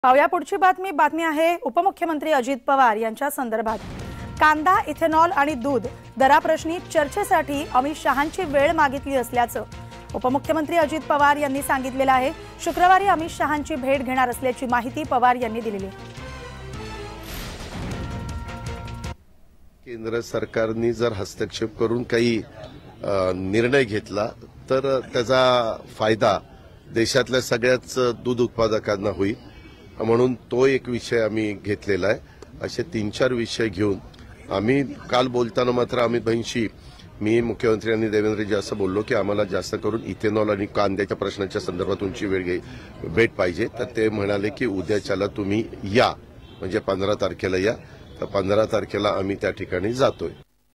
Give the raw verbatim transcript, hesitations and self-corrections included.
पाहूया पुढची बातमी बातमी आहे उपमुख्यमंत्री अजित पवार यांच्या संदर्भात। कांदा, इथेनॉल आणि दूध दराप्रश्नी चर्चेसाठी अमित शहांची वेळ मागितली असल्याचं उपमुख्यमंत्री अजित पवार यांनी सांगितलेलं आहे। शुक्रवारी अमित शहांची भेट घेणार असल्याची माहिती पवार यांनी दिलेली आहे। केंद्र सरकारने जर हस्तक्षेप करून काही निर्णय घेतला तर त्याचा फायदा देशातल्या सगळ्याच दूध उत्पादकांना होईल, म्हणून तो एक विषय आम्ही घेतलेला आहे। असे तीन चार विषय घेऊन आम्ही काल बोलताना मात्र अमित भाईंशी मी मुख्यमंत्री आणि देवेंद्रजी असं बोललो की आम्हाला जास्त करून इथेनॉल आणि कांद्याच्या प्रश्नाच्या संदर्भात तुमची वेळ घे भेट पाहिजे। तर ते म्हणाले की उद्याच्याला तुम्ही या, म्हणजे पंधरा तारखेला या। तर पंधरा तारखेला आम्ही त्या ठिकाणी जातोय।